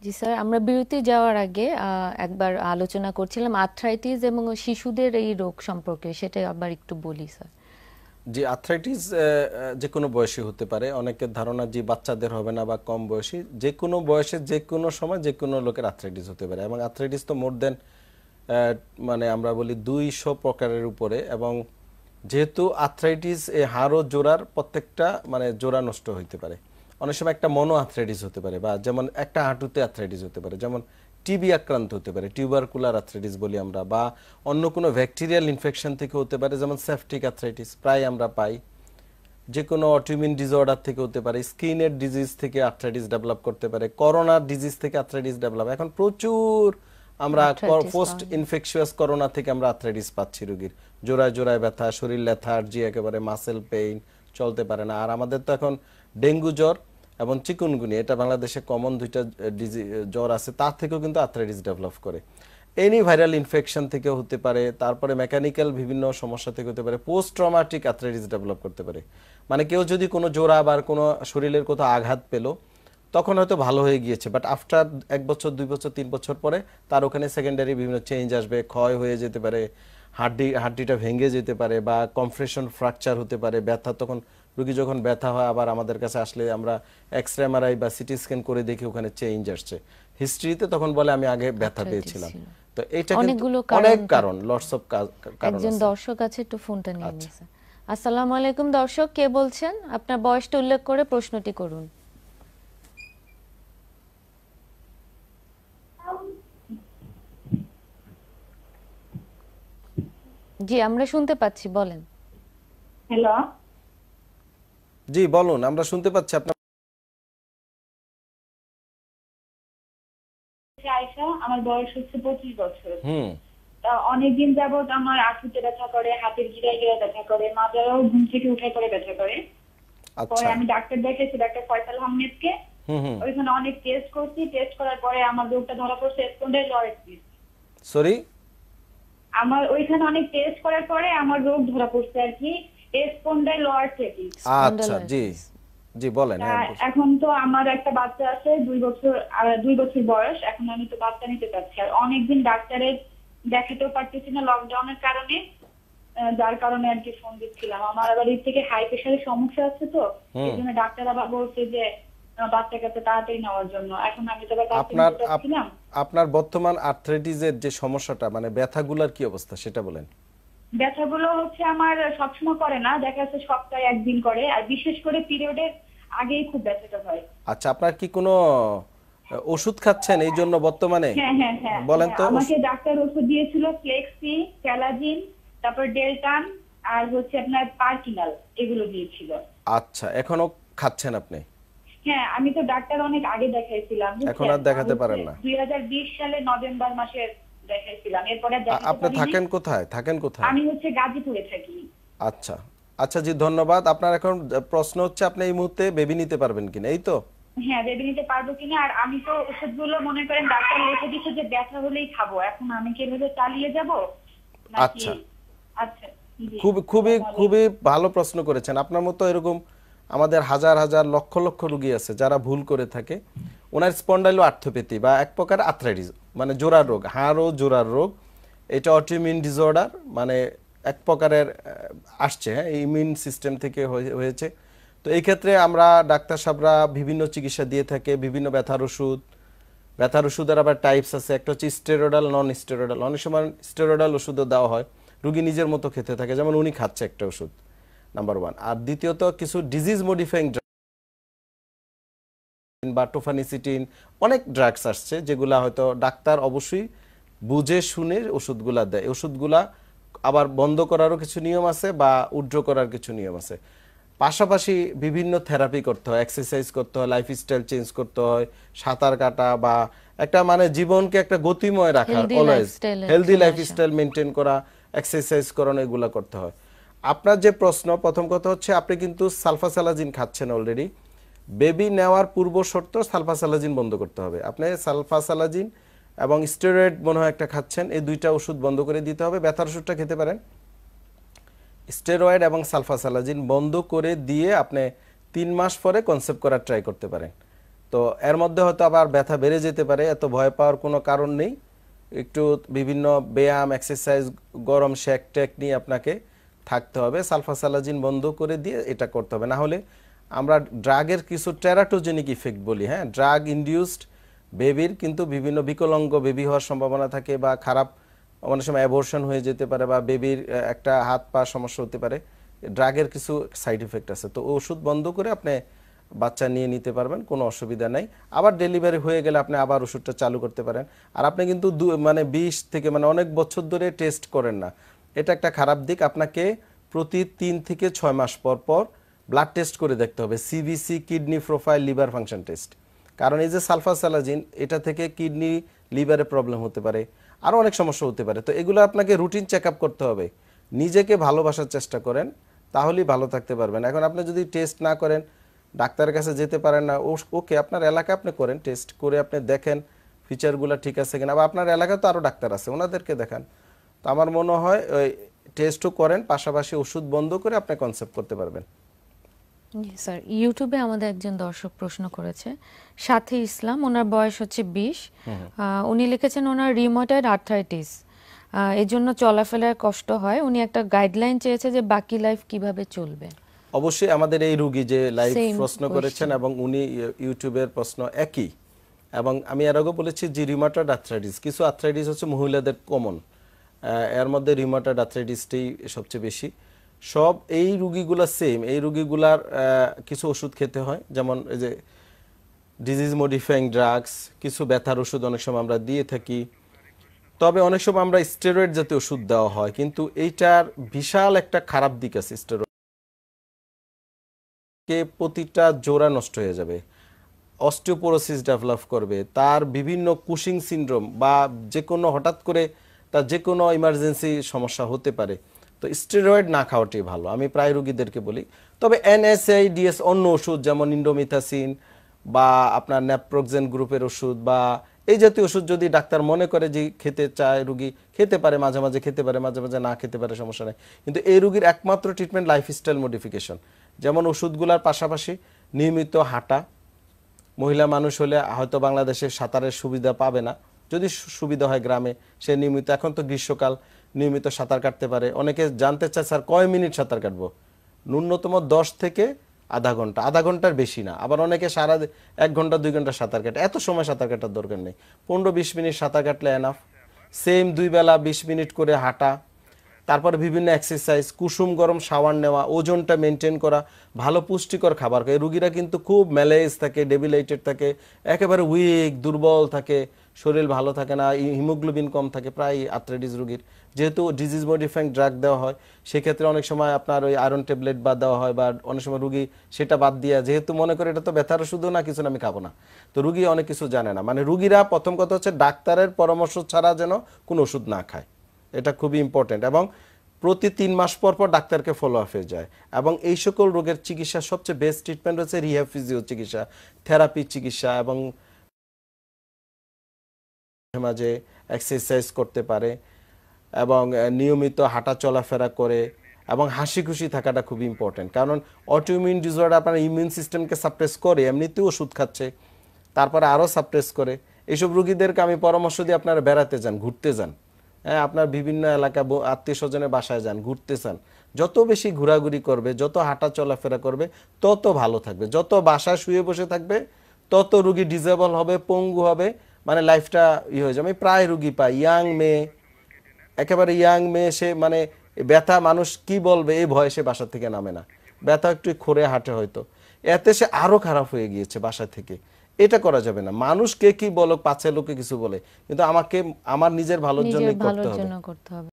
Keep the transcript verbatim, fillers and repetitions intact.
জি sir, আমরা বিরতি যাওয়ার আগে একবার আলোচনা করছিলাম আর্থ্রাইটিস এবং শিশুদের এই রোগ সম্পর্কে, সেটা আবার একটু বলি স্যার। জি, আর্থ্রাইটিস যে কোনো বয়সী হতে পারে। অনেকের ধারণা যে বাচ্চাদের হবে না বা কম বয়সী, যে কোনো বয়সে যে কোনো সময় যে কোনো লোকের আর্থ্রাইটিস হতে পারে। এবং আর্থ্রাইটিস তো মোর দেন মানে আমরা বলি দুইশো প্রকারের উপরে। এবং যেহেতু আর্থ্রাইটিস এই হাড় ও জোড়ার প্রত্যেকটা মানে জোড়া নষ্ট হইতে পারে। অনেক সময় একটা মনো আর্থ্রাইটিস হতে পারে, বা যেমন একটা হাঁটুতে আর্থ্রাইটিস হতে পারে, যেমন টিবি আক্রান্ত হতে পারে, টিউবারকুলার আর্থ্রাইটিস বলি আমরা, বা অন্য কোনো ব্যাকটেরিয়াল ইনফেকশন থেকে হতে পারে, যেমন সেপটিক আর্থ্রাইটিস প্রায় আমরা পাই। যে কোনো অটোইমিউন ডিসঅর্ডার থেকে হতে পারে, স্কিনের ডিজিজ থেকে আর্থ্রাইটিস ডেভেলপ করতে পারে, করোনা ডিজিজ থেকে আর্থ্রাইটিস ডেভেলপ। এখন প্রচুর আমরা পোস্ট ইনফেকশিয়াস করোনা থেকে আমরা আর্থ্রাইটিস পাচ্ছি রোগীর, জোড়ায় জোড়ায় ব্যথা, শরীর লেথার্জি, একেবারে মাসেল পেইন, চলতে পারে না। আর আমাদের তো এখন ডেঙ্গু জ্বর এবং চিকুনগুনি, এটা বাংলাদেশে কমন দুইটা জ্বর আছে, তার থেকেও কিন্তু আর্থ্রাইটিস ডেভেলপ করে। এনি ভাইরাল ইনফেকশন থেকে হতে পারে, তারপরে মেকানিক্যাল বিভিন্ন সমস্যা থেকে হতে পারে, পোস্ট ট্রমাটিক আর্থ্রাইটিস ডেভেলপ করতে পারে। মানে কেউ যদি কোনো জোড়া বা কোনো শরীরের কোথাও আঘাত পেল, তখন হয়তো ভালো হয়ে গিয়েছে, বাট আফটার এক বছর দুই বছর তিন বছর পরে তার ওখানে সেকেন্ডারি বিভিন্ন চেঞ্জ আসবে, ক্ষয় হয়ে যেতে পারে, হাড্ডি হাড্ডিটা ভেঙে যেতে পারে, বা কমপ্রেশন ফ্র্যাকচার হতে পারে। ব্যথা, তখন রোগী যখন ব্যথা হয় আবার আমাদের কাছে আসলে আমরা এক্স রে এমআরআই বা সিটি স্ক্যান করে দেখি ওখানে চেঞ্জ আসছে হিস্ট্রিতে, তখন বলে আমি আগে ব্যথা পেয়েছিলাম। তো এটা কিন্তু অনেক কারণ, লটস অফ কারণ। একজন দর্শক আছে, একটু ফোনটা নিয়ে নিয়েছে। আসসালামু আলাইকুম দর্শক, কে বলছেন? আপনার বয়সটা উল্লেখ করে প্রশ্নটি করুন। জি, আমরা শুনতে পাচ্ছি, বলেন। হ্যালো, জি বলুন, আমরা শুনতে পাচ্ছি আপনার। আয়শা, আমার বয়স হচ্ছে পঁচিশ বছর। হুম, অনেকদিন যাবত আমার আঁটুতে ব্যথা করে, হাতের গিরায় গিরায় ব্যথা করে, মাথাও ঘুম থেকে উঠে পড়ে ব্যথা করে। পরে আমি ডাক্তার দেখাইছি, ডাক্তার ফয়সাল আহমেদকে। ওইখানে অনেক টেস্ট করছি, টেস্ট করার পরে আমার রোগটা ধরা পড়ছে স্পন্ডাইলোআর্থ্রাইটিস। সরি, আমার ওইখানে অনেক টেস্ট করার পরে আমার রোগ ধরা পড়ছে আর কি, স্পন্ডাইলোআর্থ্রাইটিস। আচ্ছা, জি জি বলেন। এখন তো আমার একটা বাচ্চা আছে, দুই বছর দুই বছর বয়স। এখন আমি তো বাচ্চা নিতে চাচ্ছি, আর অনেকদিন ডাক্তারের দেখাতেও পারতেছি না লকডাউনের কারণে, যার কারণে আর কি ফোন দিচ্ছিলাম। আমার আবার এর থেকে হাই প্রেশারের সমস্যা আছে, তো এই জন্য ডাক্তার আবার বলছে যে বাচ্চা কাছে তাড়াতাড়ি নেওয়ার জন্য। এখন আমি তো আপনার আপনার বর্তমান আর্থ্রাইটিসের যে সমস্যাটা, মানে ব্যথাগুলোর কি অবস্থা সেটা বলেন। ব্যথাগুলো হচ্ছে আমার সবসময় করে না, দেখা যাচ্ছে সপ্তাহে একদিন করে, আর বিশেষ করে পিরিয়ডের আগেই খুব ব্যথাটা হয়। আচ্ছা, আপনার কি কোনো ওষুধ খাচ্ছেন এই জন্য বর্তমানে? হ্যাঁ হ্যাঁ হ্যাঁ, বলেন তো। আমাকে ডাক্তার ওষুধ দিয়েছিল, ফ্লেক্সি, ক্যালাজিন, তারপর ডেলটান, আর হচ্ছে আপনার পার্কিনাল, এগুলো দিয়েছিল। আচ্ছা, এখনো খাচ্ছেন আপনি? হ্যাঁ, আমি তো ডাক্তার অনেক আগে দেখাইছিলাম, এখন আর দেখাতে পারেন না? দুই হাজার বিশ সালে নভেম্বর মাসে দেখাইছিলাম। এরপরে আপনি থাকেন কোথায়? থাকেন কোথায়? আমি হচ্ছে গাজীপুরে থাকি। আচ্ছা আচ্ছা, জি ধন্যবাদ। আপনার এখন প্রশ্ন হচ্ছে আপনি এই মুহূর্তে বেবি নিতে পারবেন কিনা, এই তো? হ্যাঁ, বেবি নিতে পারবো কিনা। আর আমি তো ওষুধগুলো মনে করেন ডাক্তার লিখে দিচ্ছে যে ব্যথা হলেই খাবো, এখন আমি কি এভাবে চালিয়ে যাব নাকি? আচ্ছা আচ্ছা, খুব খুবই খুবই ভালো প্রশ্ন করেছেন। আপনার মতো এরকম আমাদের হাজার হাজার লক্ষ লক্ষ রোগী আছে যারা ভুল করে থাকে। ওনার স্পন্ডাইলো আর্থ্রোপ্যাথি বা এক প্রকার আর্থ্রাইটিস, মানে জোড়ার রোগ, হাড় ও জোড়ার রোগ। এটা অটোইমিউন ডিসঅর্ডার, মানে এক প্রকারের আসছে, হ্যাঁ, ইমিউন সিস্টেম থেকে হয়েছে। তো এই ক্ষেত্রে আমরা ডাক্তার সাহেবরা বিভিন্ন চিকিৎসা দিয়ে থাকে, বিভিন্ন ব্যথার ওষুধ। ব্যথার ওষুধের আবার টাইপস আছে, একটা হচ্ছে স্টেরয়েডাল, নন স্টেরয়েডাল। অনেক সময় স্টেরয়েডাল ওষুধও দেওয়া হয়, রোগী নিজের মতো খেতে থাকে, যেমন উনি খাচ্ছে একটা ওষুধ, নাম্বার ওয়ান। আর দ্বিতীয়ত কিছু ডিজিজ মডিফাইং বা টোফানিসিটিন, অনেক ড্রাগস আসছে যেগুলা হয়তো ডাক্তার অবশ্যই বুঝে শুনে ওষুধগুলা দেয়। ওষুধগুলা আবার বন্ধ করারও কিছু নিয়ম আছে বা উইথড্র করার কিছু নিয়ম আছে। পাশাপাশি বিভিন্ন থেরাপি করতে হয়, এক্সারসাইজ করতে হয়, লাইফস্টাইল চেঞ্জ করতে হয়, সাঁতার কাটা, বা একটা মানে জীবনকে একটা গতিময় রাখা, অলওয়েজ হেলদি লাইফস্টাইল মেনটেন করা, এক্সারসাইজ করানো, এগুলো করতে হয়। আপনার যে প্রশ্ন, প্রথম কথা হচ্ছে আপনি কিন্তু সালফাসালাজিন খাচ্ছেন অলরেডি। বেবি নেওয়ার পূর্ব শর্ত সালফাসালাজিন বন্ধ করতে হবে। আপনি সালফাসালাজিন এবং স্টেরয়েড মনে হয় একটা খাচ্ছেন, এই দুইটা ওষুধ বন্ধ করে দিতে হবে। ব্যথার ওষুধটা খেতে পারেন, স্টেরয়েড এবং সালফাসালাজিন বন্ধ করে দিয়ে আপনি তিন মাস পরে কনসেপ্ট করার ট্রাই করতে পারেন। তো এর মধ্যে হয়তো আবার ব্যথা বেড়ে যেতে পারে, এত ভয় পাওয়ার কোনো কারণ নেই। একটু বিভিন্ন ব্যায়াম, এক্সারসাইজ, গরম শেক টেক নিয়ে আপনাকে থাকতে হবে। সালফাসালাজিন বন্ধ করে দিয়ে এটা করতে হবে, না হলে আমরা ড্রাগের কিছু টেরাটোজেনিক ইফেক্ট বলি, হ্যাঁ, ড্রাগ ইনডিউসড বেবির কিন্তু বিভিন্ন বিকলাঙ্গ বেবি হওয়ার সম্ভাবনা থাকে, বা খারাপ অনেক সময় অ্যাবর্শন হয়ে যেতে পারে, বা বেবির একটা হাত পা সমস্যা হতে পারে। ড্রাগের কিছু সাইড ইফেক্ট আছে, তো ওষুধ বন্ধ করে আপনি বাচ্চা নিয়ে নিতে পারবেন, কোনো অসুবিধা নাই। আবার ডেলিভারি হয়ে গেলে আপনি আবার ওষুধটা চালু করতে পারেন। আর আপনি কিন্তু মানে বিশ থেকে মানে অনেক বছর ধরে টেস্ট করেন না, এটা একটা খারাপ দিক। আপনাকে প্রতি তিন থেকে ছয় মাস পর পর ব্লাড টেস্ট করে দেখতে হবে, CBC, kidney profile, liver function test. কারণ এই যে সালফাসালাজিন, এটা থেকে কিডনি, লিভারে প্রবলেম হতে পারে, আরও অনেক সমস্যা হতে পারে। তো এগুলো আপনাকে রুটিন চেক আপ করতে হবে। নিজেকে ভালোবাসার চেষ্টা করেন, তাহলেই ভালো থাকতে পারবেন। এখন আপনি যদি টেস্ট না করেন, ডাক্তারের কাছে যেতে পারেন না, ওকে আপনার এলাকা আপনি করেন, টেস্ট করে আপনি দেখেন ফিচারগুলো ঠিক আছে কিনা, বা আপনার এলাকায় তো আরও ডাক্তার আছে, ওনাদেরকে দেখান। তো আমার মনে হয় ওই টেস্টও করেন, পাশাপাশি ওষুধ বন্ধ করে আপনি কনসেপ্ট করতে পারবেন। জি স্যার, ইউটিউবে আমাদের একজন দর্শক প্রশ্ন করেছে, সাথী ইসলাম, ওনার বয়স হচ্ছে বিশ। উনি লিখেছেন ওনার রিউমাটয়েড আর্থ্রাইটিস, এর জন্য চলাফেরার কষ্ট হয়। উনি একটা গাইডলাইন চেয়েছে যে বাকি লাইফ কিভাবে চলবে। অবশ্যই আমাদের এই রোগী যে লাইভ Same প্রশ্ন question. করেছেন এবং উনি ইউটিউবের প্রশ্ন একই, এবং আমি এর আগে বলেছি যে রিউমাটয়েড আর্থ্রাইটিস, কিছু আর্থ্রাইটিস হচ্ছে মহিলাদের কমন, এর মধ্যে রিউমাটয়েড আর্থ্রাইটিসটাই সবচেয়ে বেশি। সব এই রোগীগুলা সেম, এই রোগীগুলার কিছু ওষুধ খেতে হয়, যেমন এই যে ডিজিজ মডিফাইং ড্রাগস, কিছু ব্যথার ওষুধ অনেক সময় আমরা দিয়ে থাকি। তবে অনেক সময় আমরা স্টেরয়েড জাতীয় ওষুধ দেওয়া হয়, কিন্তু এইটার বিশাল একটা খারাপ দিক আছে, স্টেরয়েড কে প্রতিটা জোড়া নষ্ট হয়ে যাবে, অস্টিওপোরোসিস ডেভেলপ করবে, তার বিভিন্ন কুশিং সিনড্রোম বা যে কোনো হঠাৎ করে তার যে কোনো ইমার্জেন্সি সমস্যা হতে পারে। তো স্টেরয়েড না খাওয়াটাই ভালো, আমি প্রায় রোগীদেরকে বলি। তবে এনএসএইডিএস অন্য ওষুধ যেমন ইন্ডোমিথাসিন বা আপনার ন্যাপ্রোক্সেন গ্রুপের ওষুধ বা এই জাতীয় ওষুধ যদি ডাক্তার মনে করে যে খেতে চায়, রুগী খেতে পারে, মাঝে মাঝে খেতে পারে, মাঝে মাঝে না খেতে পারে, সমস্যা নেই। কিন্তু এই রুগীর একমাত্র ট্রিটমেন্ট লাইফস্টাইল মডিফিকেশন, যেমন ওষুধগুলোর পাশাপাশি নিয়মিত হাঁটা। মহিলা মানুষ হলে হয়তো বাংলাদেশে সাঁতারের সুবিধা পাবে না, যদি সুবিধা হয় গ্রামে, সে নিয়মিত, এখন তো গ্রীষ্মকাল, নিয়মিত সাঁতার কাটতে পারে। অনেকে জানতে চায় স্যার কয় মিনিট সাঁতার কাটবো, ন্যূনতম দশ থেকে আধা ঘন্টা, আধা ঘন্টার বেশি না। আবার অনেকে সারা এক ঘন্টা দুই ঘন্টা সাঁতার কাটে, এত সময় সাঁতার কাটার দরকার নেই, পনেরো বিশ মিনিট সাঁতার কাটলে এনাফ। সেম দুই বেলা বিশ মিনিট করে হাঁটা, তারপরে বিভিন্ন এক্সারসাইজ, কুসুম গরম শাওয়ার নেওয়া, ওজনটা মেনটেন করা, ভালো পুষ্টিকর খাবার খায়। রুগীরা কিন্তু খুব ম্যালেজ থাকে, ডেবিলেটেড থাকে, একেবারে উইক, দুর্বল থাকে, শরীর ভালো থাকে না, হিমোগ্লোবিন কম থাকে প্রায় আর্থ্রাইটিস রুগীর। যেহেতু ডিজিজ মডিফাইং ড্রাগ দেওয়া হয়, সেক্ষেত্রে অনেক সময় আপনার ওই আয়রন ট্যাবলেট বাদ দেওয়া হয়, বা অনেক সময় রুগী সেটা বাদ দিয়ে, যেহেতু মনে করে এটা তো ব্যথার ওষুধও না, কিছু না, আমি খাবো না, তো রুগী অনেক কিছু জানে না। মানে রুগীরা প্রথম কথা হচ্ছে ডাক্তারের পরামর্শ ছাড়া যেন কোনো ওষুধ না খায়, এটা খুবই ইম্পর্টেন্ট। এবং প্রতি তিন মাস পর পর ডাক্তারকে ফলো আপে যায়। এবং এই সকল রোগের চিকিৎসা সবচেয়ে বেস্ট ট্রিটমেন্ট হচ্ছে রিহ্যাব ফিজিও চিকিৎসা, থেরাপি চিকিৎসা, এবং মাঝে এক্সারসাইজ করতে পারে এবং নিয়মিত হাঁটা চলাফেরা করে এবং হাসি খুশি থাকাটা খুব ইম্পর্টেন্ট। কারণ অটোইমিউন ডিসঅর্ডার আপনার ইমিউন সিস্টেমকে সাপ্রেস করে, এমনিতেও ওষুধ খাচ্ছে, তারপরে আরও সাপ্রেস করে। এইসব রোগীদেরকে আমি পরামর্শ দিই আপনারা বেড়াতে যান, ঘুরতে যান, হ্যাঁ, আপনার বিভিন্ন এলাকা আত্মীয় স্বজনের বাসায় যান, ঘুরতে চান। যত বেশি ঘোরাঘুরি করবে, যত হাঁটা চলাফেরা করবে, তত ভালো থাকবে। যত বাসায় শুয়ে বসে থাকবে, তত রুগী ডিজেবল হবে, পঙ্গু হবে, মানে লাইফটা ই হয়ে যাবে। আমি প্রায় রুগী পাই, ইয়াং মেয়ে, একেবারে ইয়াং মেয়ে, সে মানে ব্যথা, মানুষ কি বলবে এই ভয়ে সে বাসা থেকে নামে না, ব্যথা একটু খোরে হাঁটে হয়তো, এতে সে আরো খারাপ হয়ে গিয়েছে বাসা থেকে। এটা করা যাবে না। মানুষ কে কি বলো, পাছে লোকে কিছু বলে, কিন্তু আমাকে আমার নিজের ভালোর জন্য করতে হবে।